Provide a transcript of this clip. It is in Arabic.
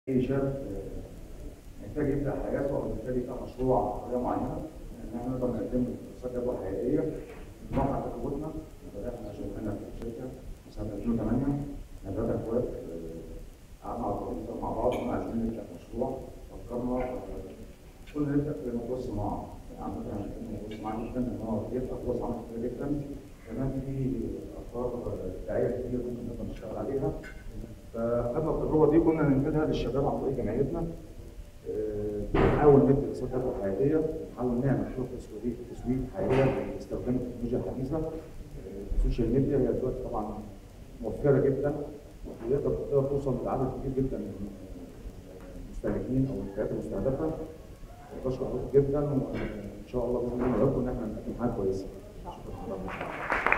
أي شاب محتاج يبدأ حياته أو محتاج يفتح مشروع أو حاجة معينة، إن إحنا نقدر نقدم له دراسات جدوى حقيقية من واقع تجربتنا. بدأنا شغلنا في الشركة في سنة 2008. إحنا ثلاثة إخوات قعدنا على الترابيزة مع بعض وقلنا عايزين نبدأ مشروع. فكرنا قلنا نبدأ في موضوع الصناعة. يعني مثلا موضوع الصناعة جدا إن هو بيفتح فرص عمل كتير جدا، كمان في أفكار إبداعية كتير ممكن نقدر نشتغل عليها. فخدنا التجربة دي كنا ننقلها للشباب عن طريق جمعيتنا. بنحاول ندي دراسات جدوى حقيقيه، بنحاول نعمل خطط تسويق حقيقيه باستخدام التكنولوجيا الحديثه. السوشيال ميديا هي دلوقتي طبعا موفره جدا وتقدر توصل لعدد كبير جدا من المستهلكين او الفئات المستهدفه. بشكر حضرتك جدا، وان شاء الله باذن الله نقدر ان احنا نقدم حاجه كويسه. شكرا.